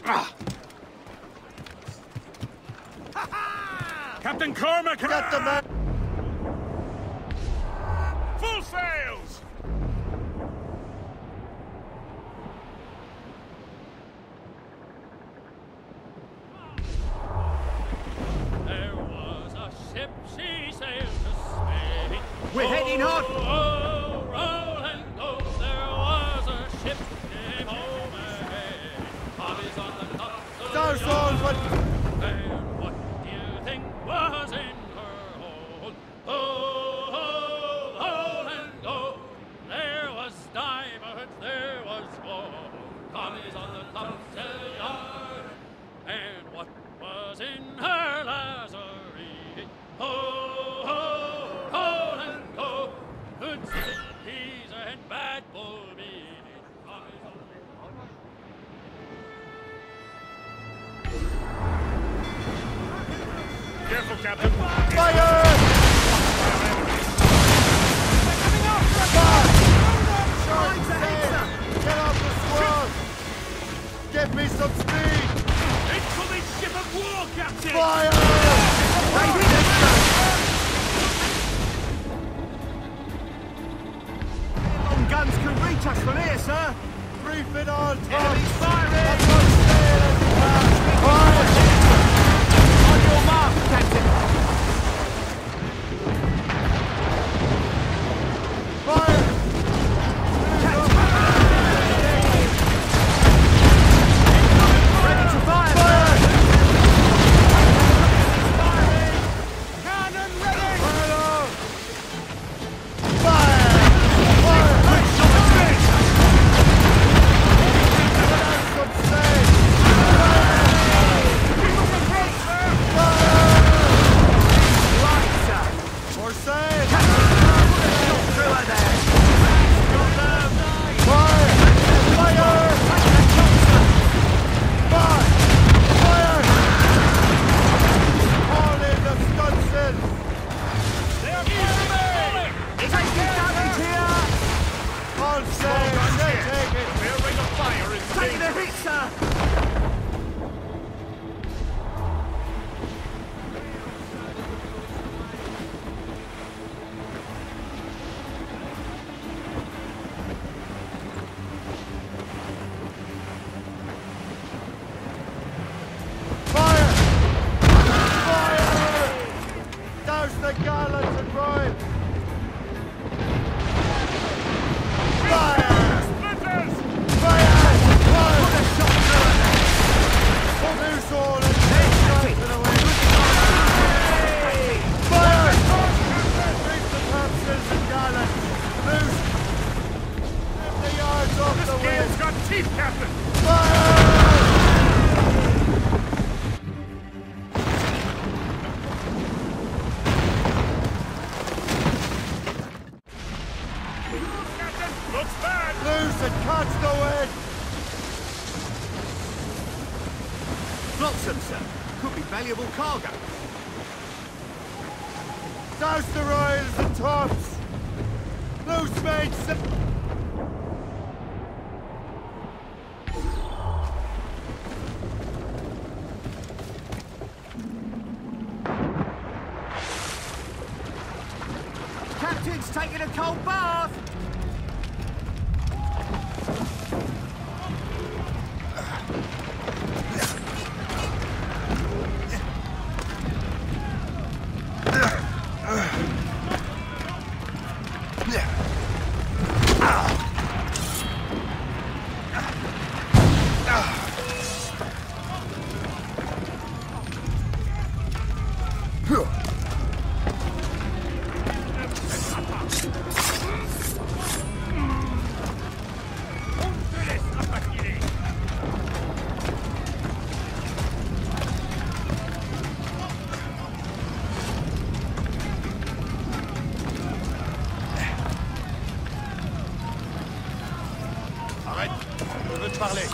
Captain Cormac! Get the man! Full sails! There was a ship, she sailed to Spain. We're heading on! Oh, roll and go. There was a ship came overhead. Bobby's on the top. Those souls would... And what do you think was in her hold? Oh, roll and go. There was diamonds, there was gold. Tommy's on the topsail yard. And what was in her lazarie? Oh, roll and go. Good peas and bad bull meat. Tommy's on Careful, Captain. Fire! Get off the squad! Give me some speed! Incoming ship of war, Captain! Fire! Long guns can reach us from here, sir. Reef it on, Tom! Enemies firing! That's what sailors do. Fire! On your mark, Captain. Fire! Ready to fire, Fire! Cannon ready! Fire! Fire! Fire! Some sail! Right, sir. More sail! Through her there. Fire! Fire! Fire! Fire! All in the stunsail! Take it, damage here. All sail! Take it! Their ring of fire is Take the dangerous. hit, sir. Fire! Fire! Douse the gallants and royal! Fire! Splinters! Fire! Fire! Loose all and take it away! Fire! Reef the topsails and gallants! Loose! Lift the yards off This the gale's wind! got teeth, Captain! Fire! Captain, looks bad! Loose and catch the wind! Flotsam, sir. Could be valuable cargo. Douse the royals and tops! Loose mates! Captain's taking a cold bath. Arrête! Je veux te parler.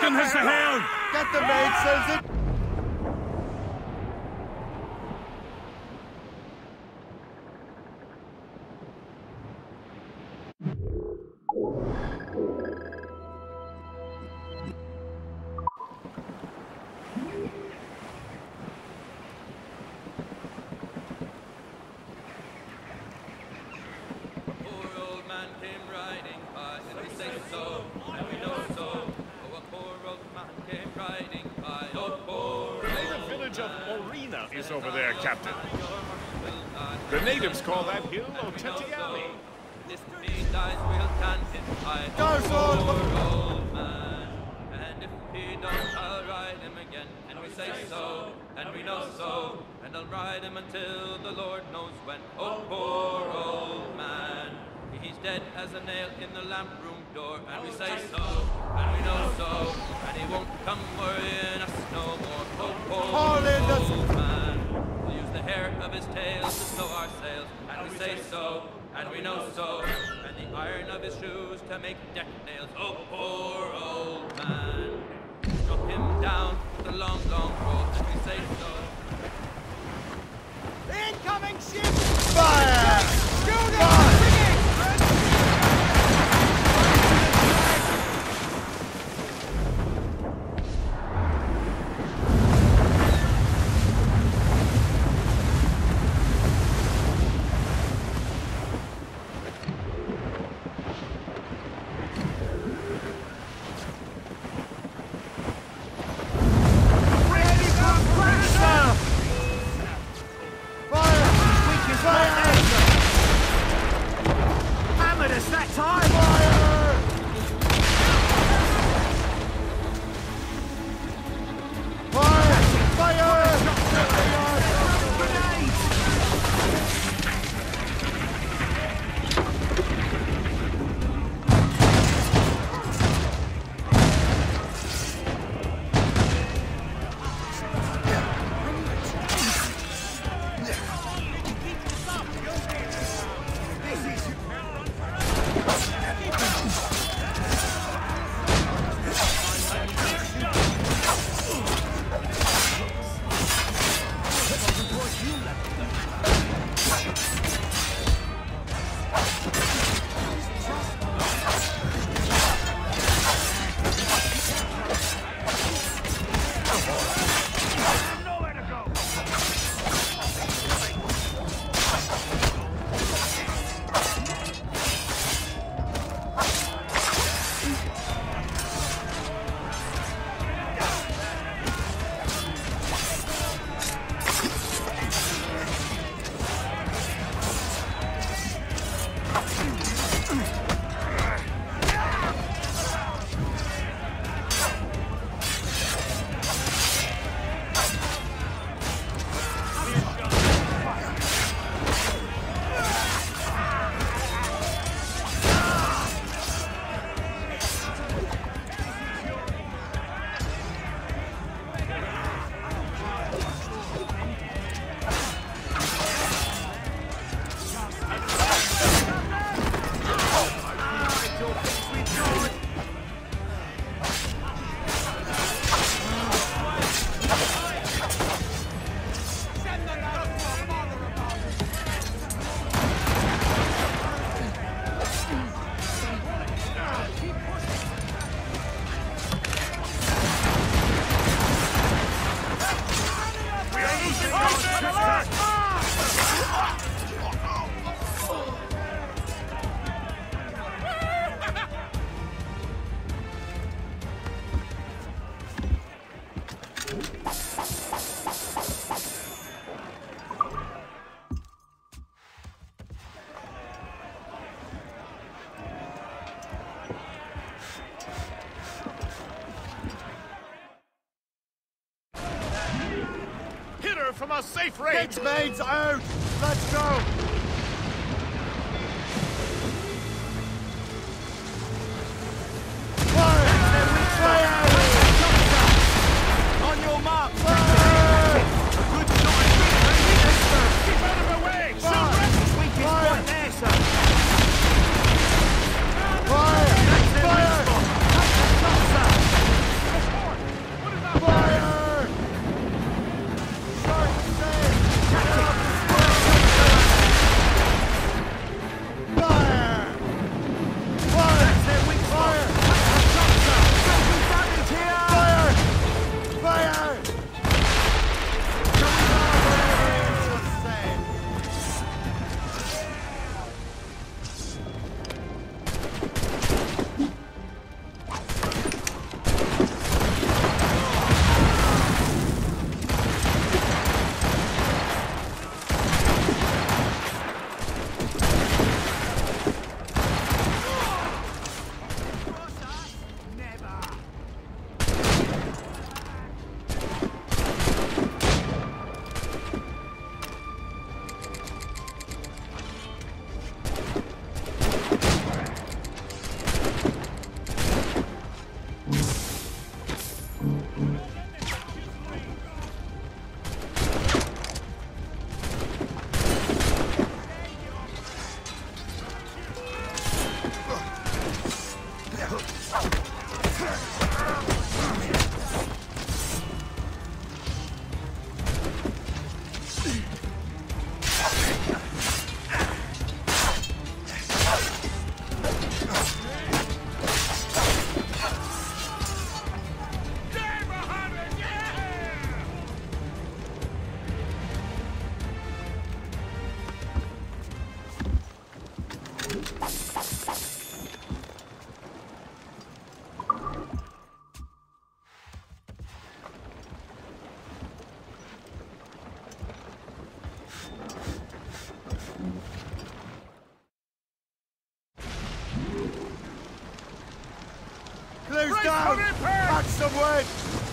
Captain has the helm! Get the maid, Susan! Is over there, Captain. The natives call that hill Otetiali. This he dies real canted by old man. And if he don't, I'll ride him again. And we say so, and we know so. And I'll ride him until the Lord knows when. Oh, poor old man. He's dead as a nail in the lamp room door. And we say so, and we know so. And he won't come worrying us no more. Oh, poor old man. We'll use the hair of his tail to stow our sails. And we say so, and we know so. And the iron of his shoes to make deck nails. Oh, poor old man. Drop him down with a long, long rope. And we say so. Incoming ship! Fire! Schooner! From a safe range. Get maids out! Let's go! On your mark! Good night! Keep out of the way! Silver! Weakest point there, sir! Fire! That's their weak spot! Take that shot, sir! Blue's Brace down! for impact! Catch some wind!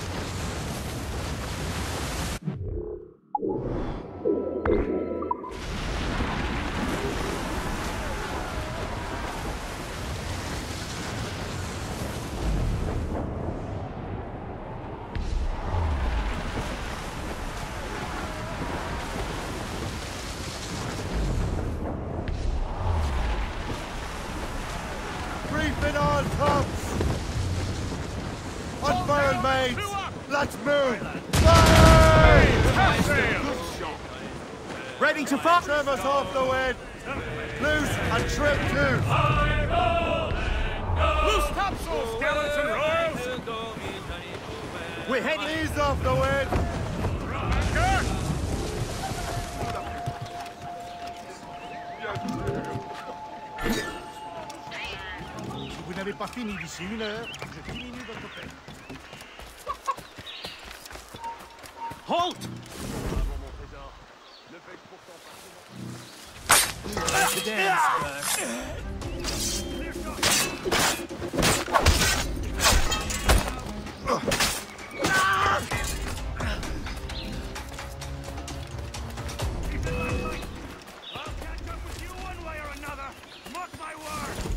Briefing all tops! Unfurled, mates! Let's move! Fire! Ready to fire! Trim us off the wind! Loose and trim too! Loose topsails, gallants and royals! We're heading... Ease off the wind! Vous n'avez pas fini d'ici une heure. Je diminue votre paix. Halt! The dance first. I'll catch up with you one way or another. Mark my word.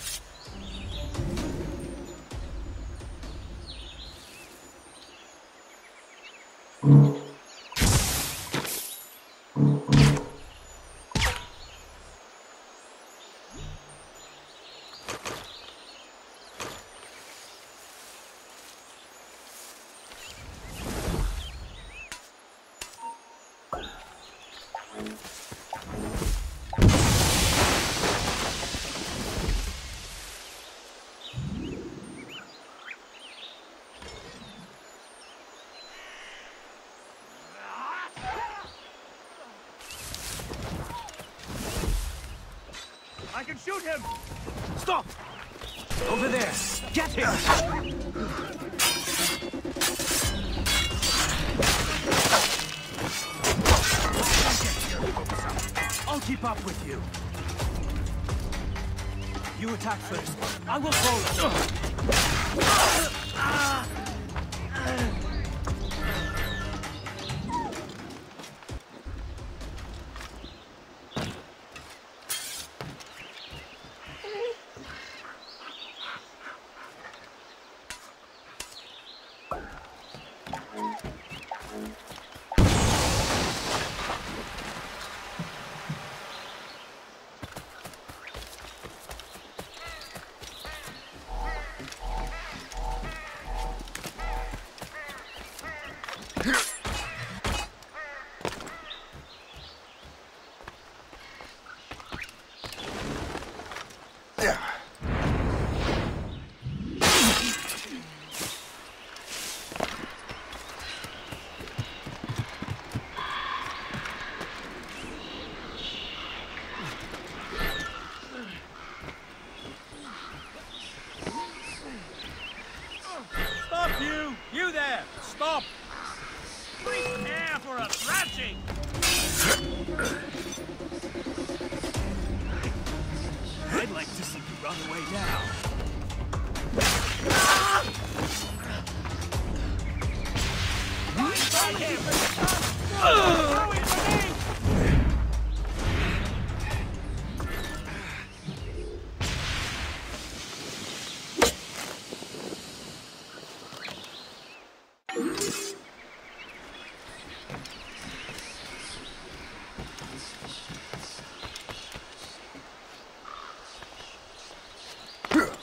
I can shoot him! Stop! Over there! Get him! I'll keep up with you. You attack first. I will follow. Stop, you! You there! Stop! Please care for a thrashing! I'd like to see you run away now. Strike him! Throw it grenade! Huh.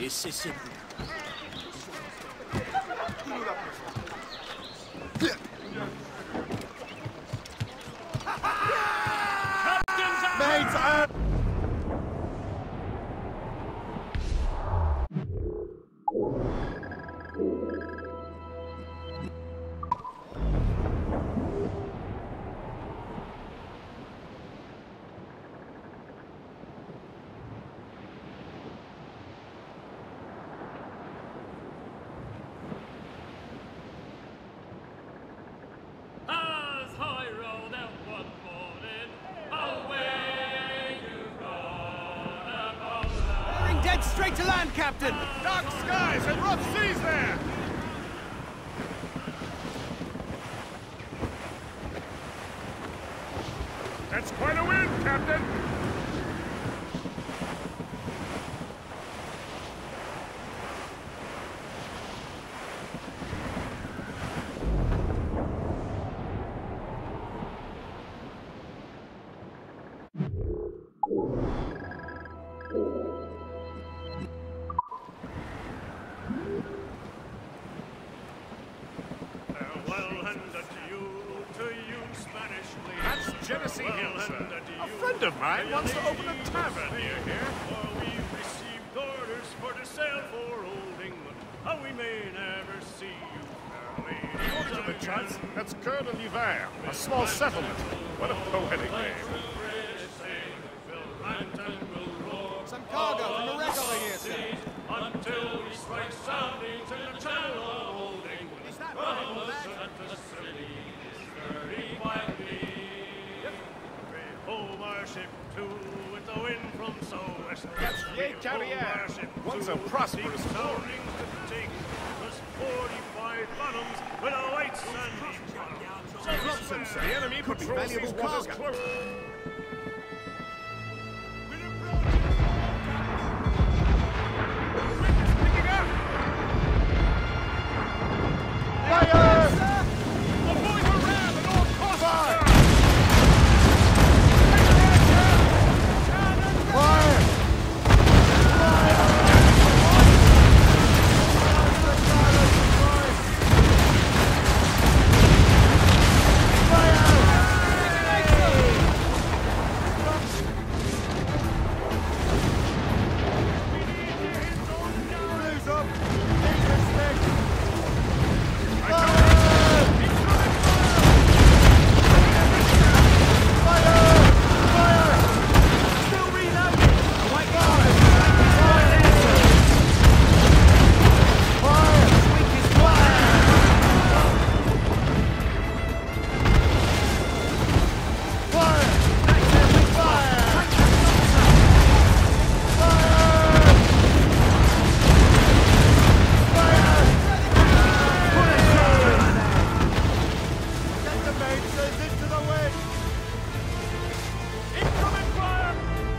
Et cessez vous. Mates, As I rode out one morning, away you gone. Bearing dead straight to land, Captain! Dark skies and rough seas there! That's quite a wind, Captain! Farewell and adieu to you, Spanish lady. That's Genesee Hill, Farewell sir. and adieu. A friend of mine wants to open a tavern near here. For we received orders for to sail for old England. Oh, we may never see you, fair lady. According to the charts, that's Coeur de l'Hiver, a small settlement. What a poetic name. Some cargo from the wreck over here, sir. Until we strike soundings in the channel of old England. Is that right? Santa City is very quietly. We hove our ship to with the wind from southwest. That's Ye Carriere, once a prosperous port. Soundings to take was 45 fathoms with a white sandy bottom. Drop them, sir. The enemy patrols these valuable waters cargo. close. Picking up! fire! Avoid the ram at all costs, sir! Fire! Blues up! English stick! Get the mainsails into the wind! Incoming fire!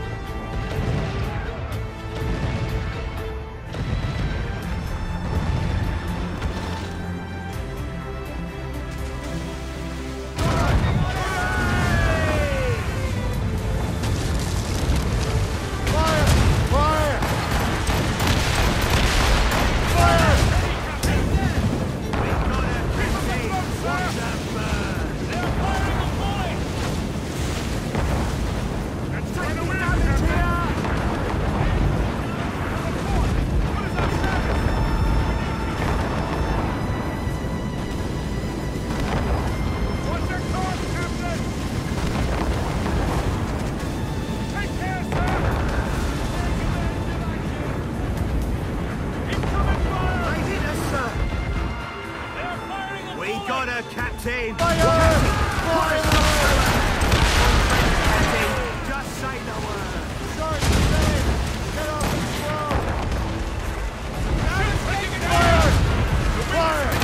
Fire! Fire! Fire! That's trying to win, Captain! What's your course, Captain? Take care, sir! Incoming fire! They did us, sir. They're firing a We volley. got her, Captain. Fire! Captain, just say the word. Shark safe! Get off the squall! Fire! Fire!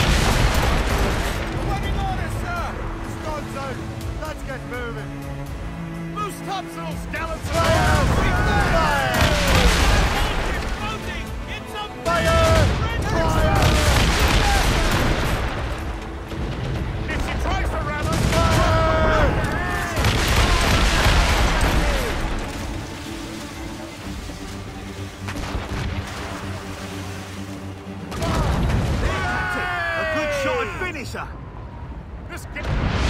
Working orders, sir! Guns out! Let's get moving! Loose topsails, gallants! Fire! Fire! Floating. It's a Fire! Fire! If you try sir. This get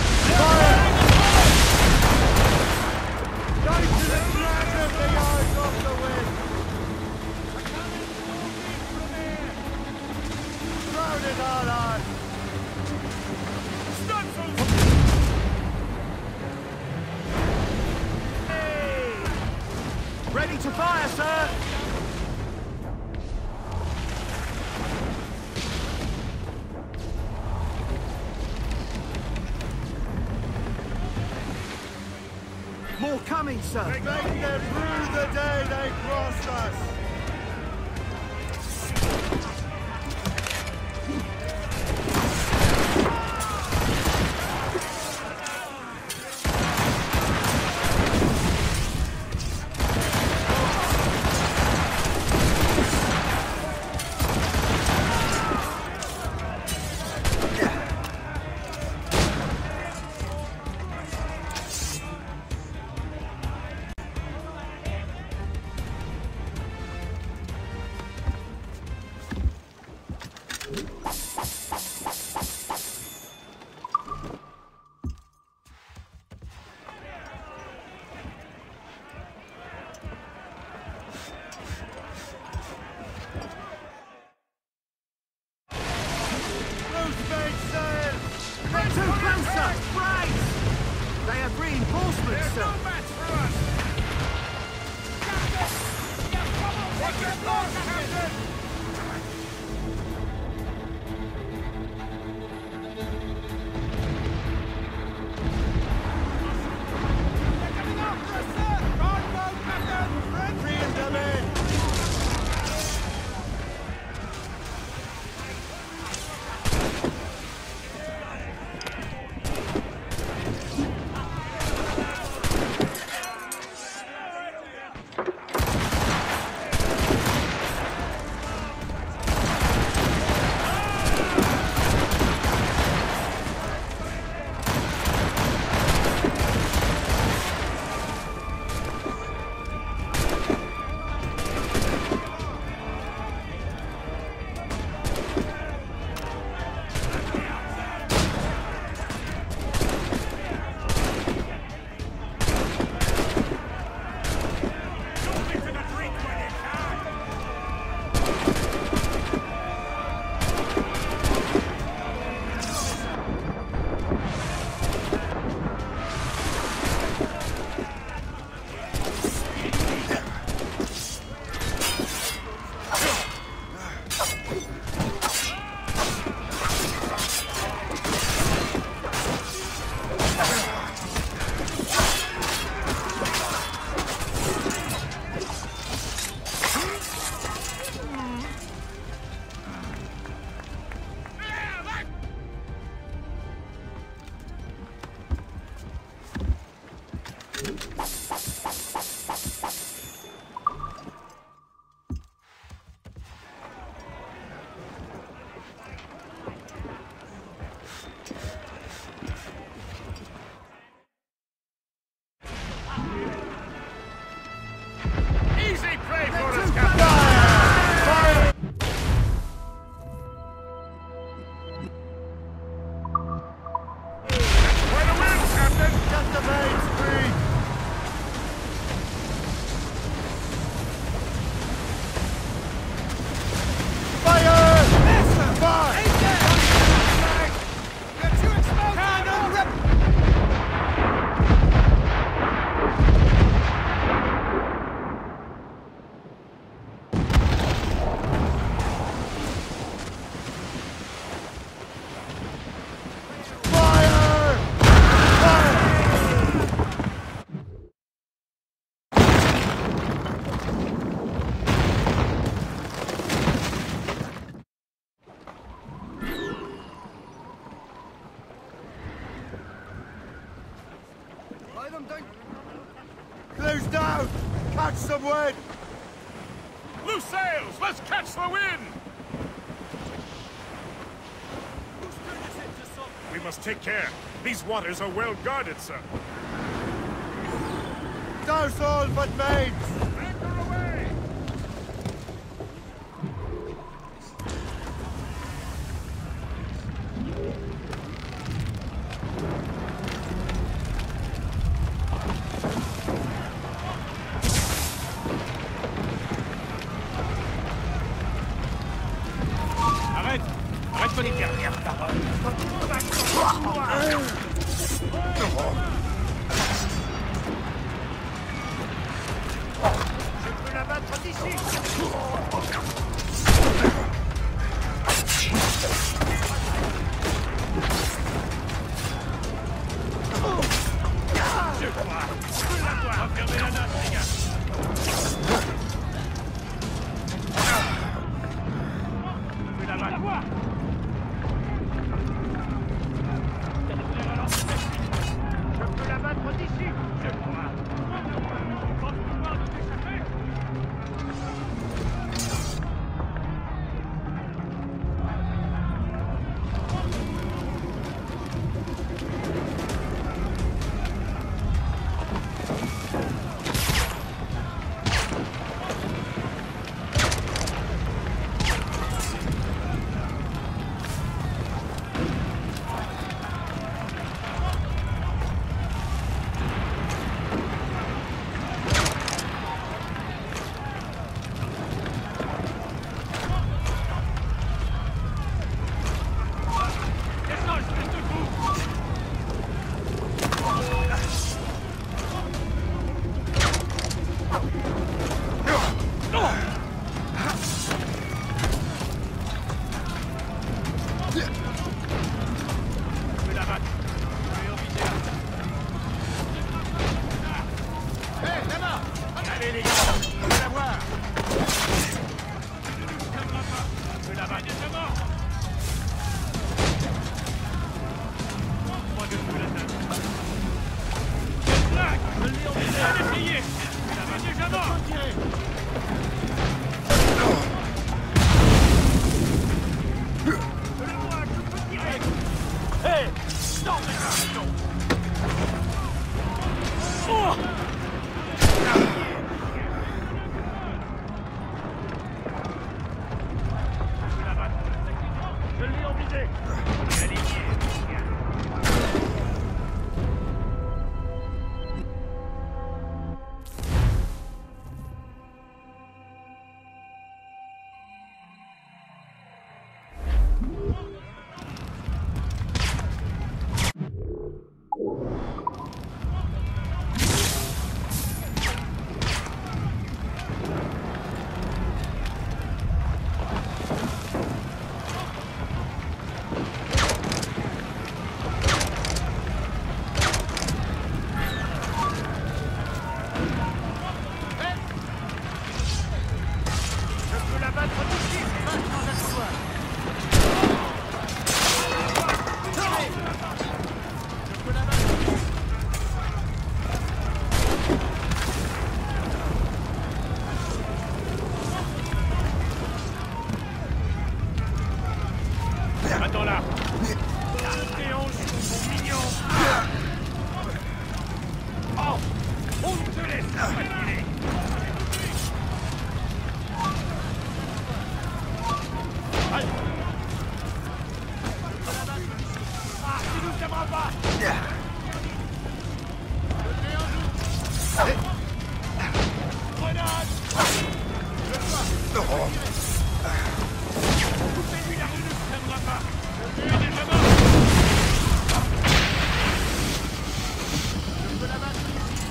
Go to the drag of the yards off the wind! Thrown it all on! Ready to fire, sir! More coming, sir! Make them rue the day they crossed us! They're too close, sir! Right! They have reinforcements, sir! What's it lost, Captain? easy play for us, Fire! Captain. Where the wind, Captain? Just the main street! Fire! Fire! Get you exposed! Cannon rip! Fire! Fire! Lay them down! Close down! Catch some wind! Loose sails! Let's catch the wind! We must take care. These waters are well guarded, sir. Douse all but mates! Anchor away! Arrête! Arrête-toi les dernières paroles! Je peux la battre d'ici. Je crois! Je peux l'avoir! Fermez la note, les gars! Je peux la battre! Je peux la battre d'ici. Je crois! Attends là. Mon mignon. Oh, on te laisse fatiguer. Allez. Ah, tu nous aimeras pas. Grenade. Coupez-lui la rue, ne se fermera pas. Je suis déjà mort. Je peux la battre.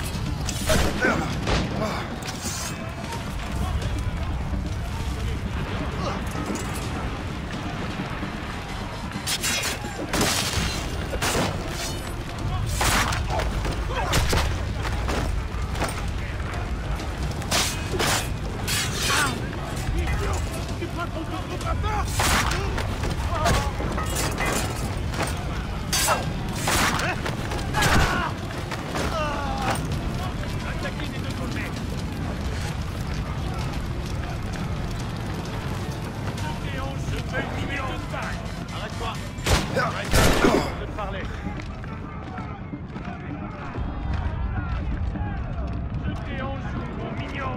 Tu crois qu'on te trouvera pas? Attaquez des deux côtés. Je fais le numéro de balle. Arrête-toi. Arrête-toi. Je te parlais. Je déhanche, mon mignon.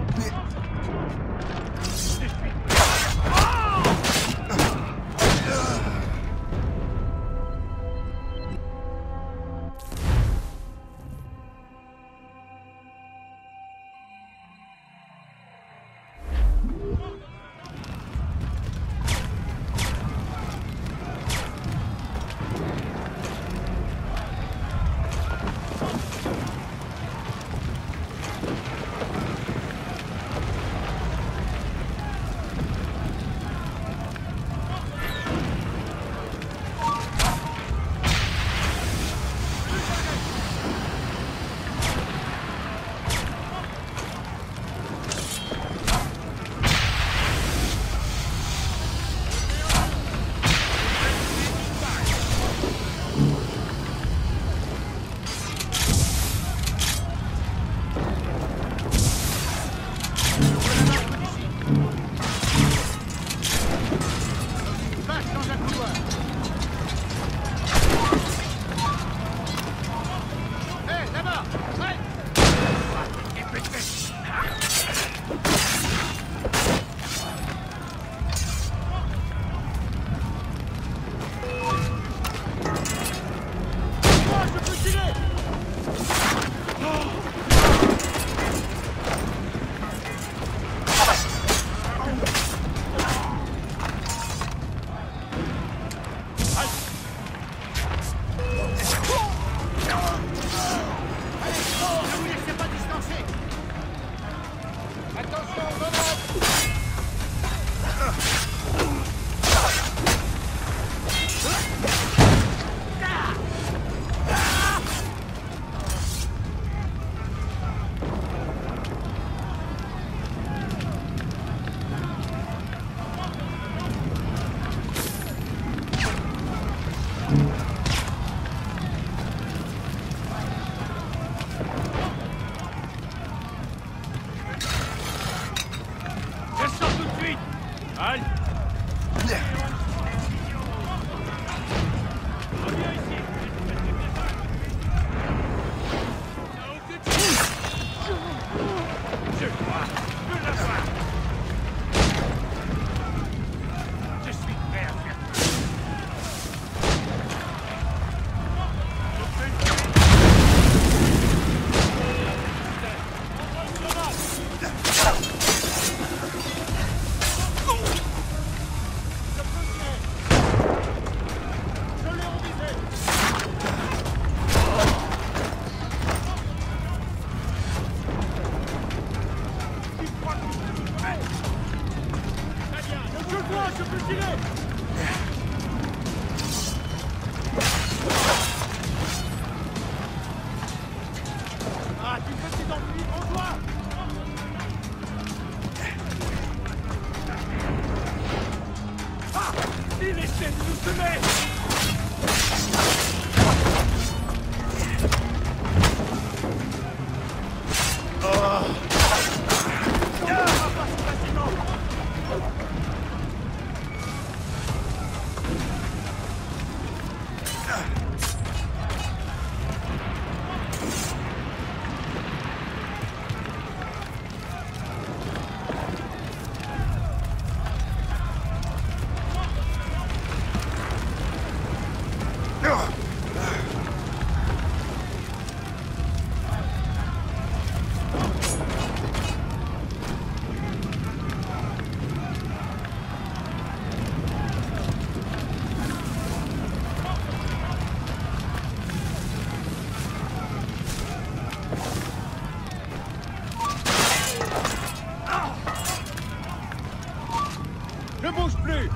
Ne bouge plus!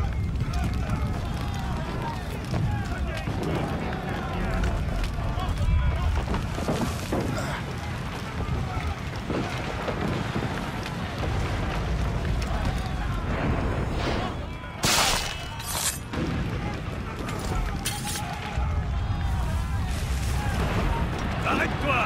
Arrête-toi!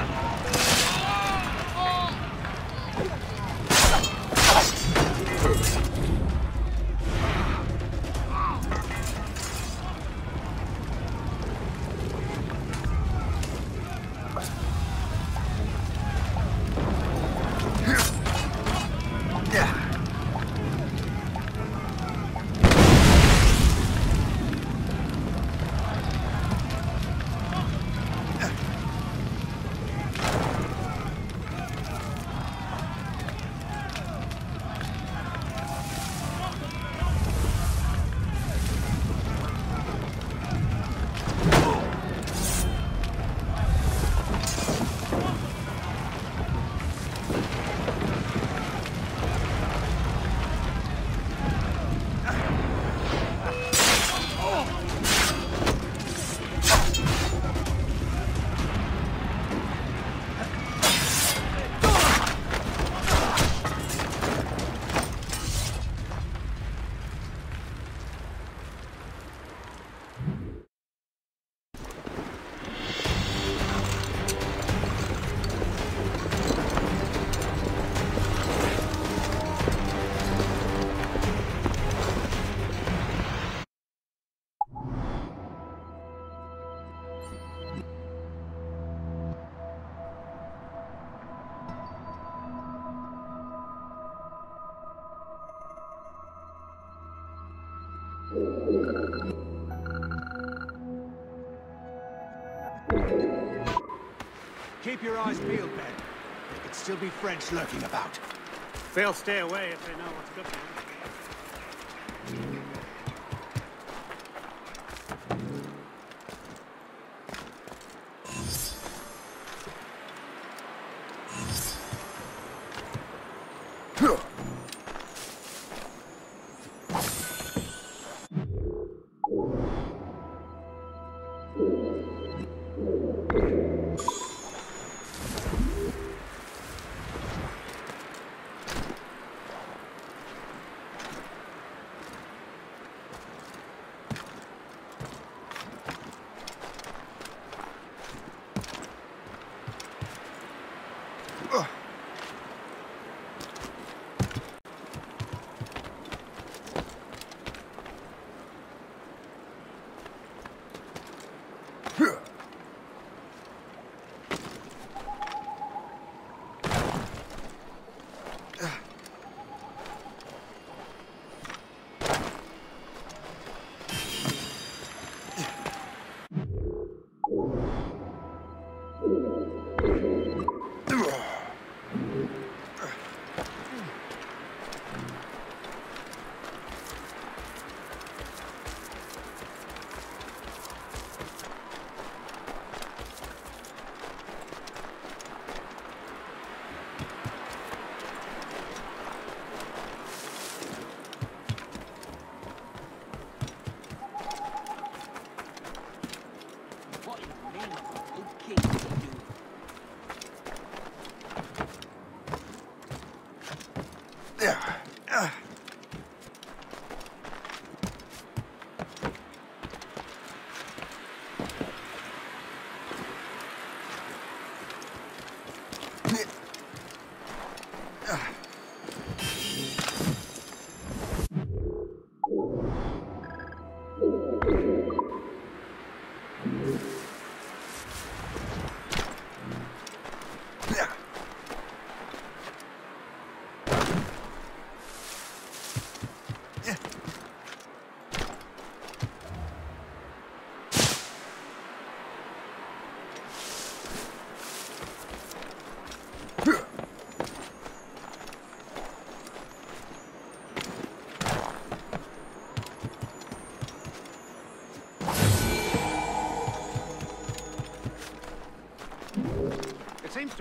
Keep your eyes peeled, Ben. There could still be French lurking about. They'll stay away if they know what's cooking.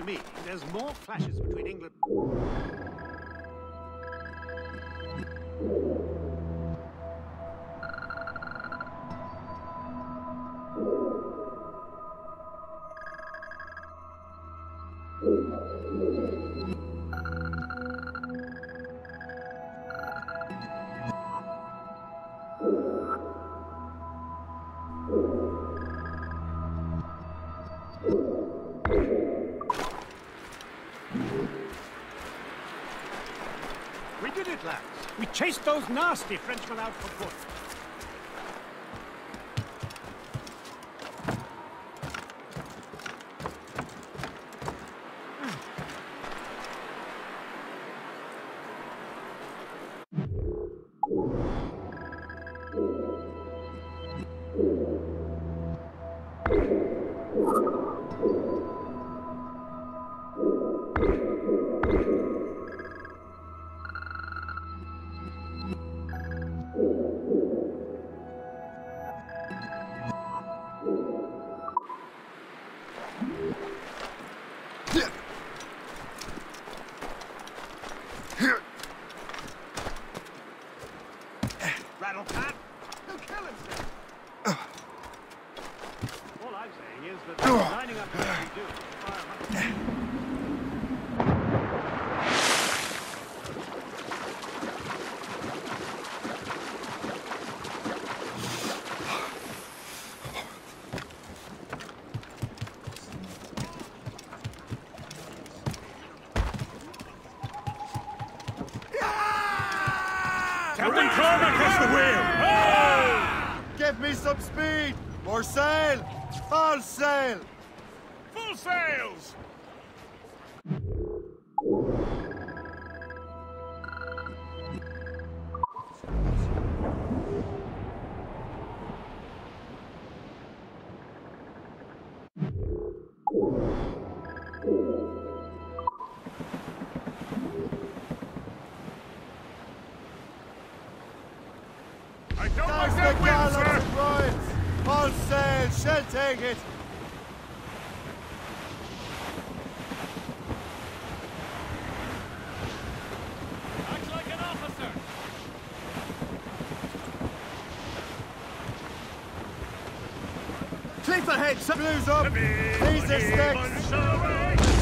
to me, there's more clashes between England... We did it, lads. We chased those nasty Frenchmen out for good. Rattlepat, he'll kill himself. All I'm saying is that lining up what we do is fire hunting. Captain Cormac has the wheel! Give me some speed! More sail! All sail! Full sails! I don't like That's that the wind, gallants sir! and riots! All sail! Shall take it! Act like an officer. Cleave ahead! Some blues up! These are sticks!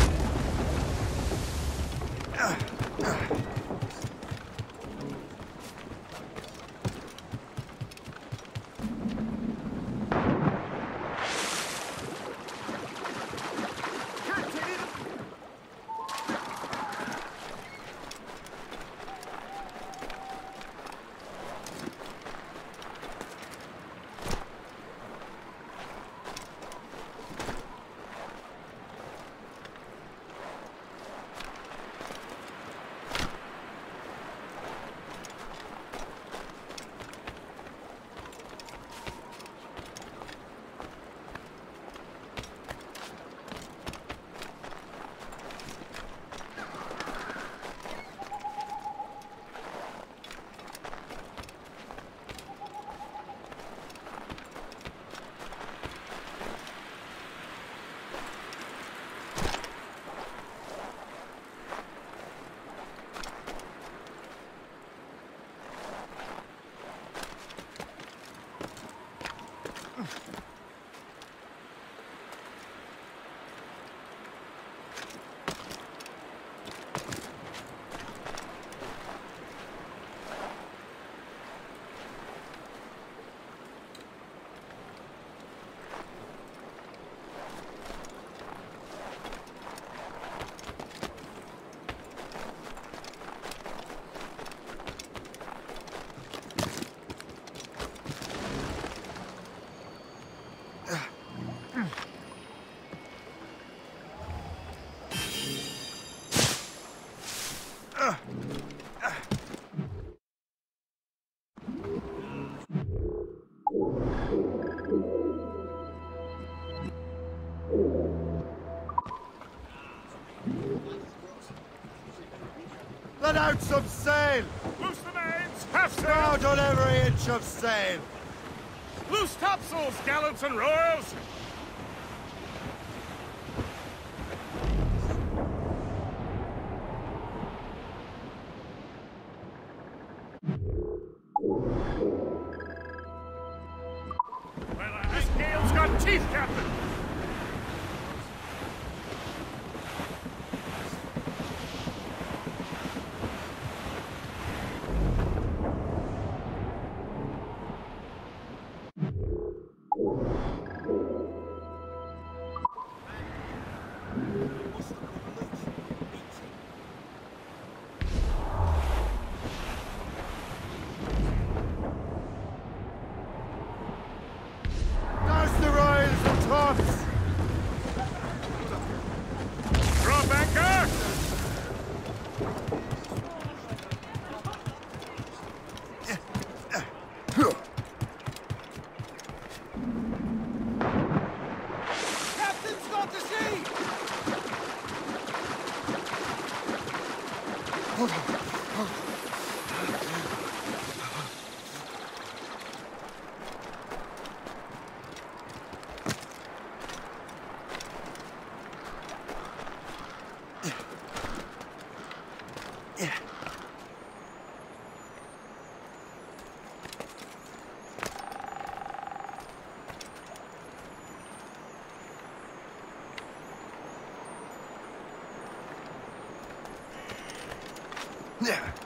Let out some sail! Loose the mains! Half sail! Crowd on every inch of sail! Loose topsails, gallants and royals! teeth, Captain! Does the royals and tops! Drop anchor! Captain's got to sea! Yeah.